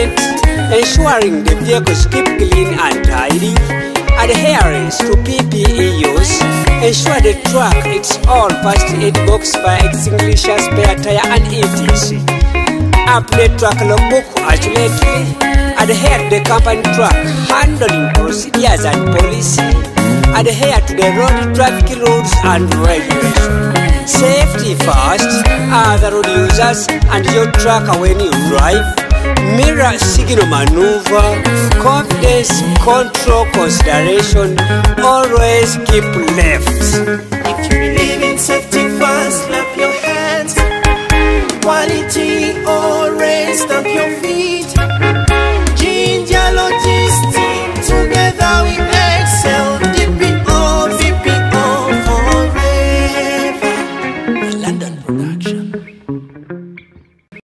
ensuring the vehicles keep clean and tidy, adherence to PPE use, ensure the truck it's all first aid box, fire extinguisher, spare tire and etc. Update truck logbook accurately, adhere to the company truck handling procedures and policy, adhere to the road traffic rules and regulations. Safety first, other road users and your truck when you drive. Mirror signal maneuver, confidence, control, consideration, always keep left. If you believe in safety first, clap your hands. Quality always, stamp your feet.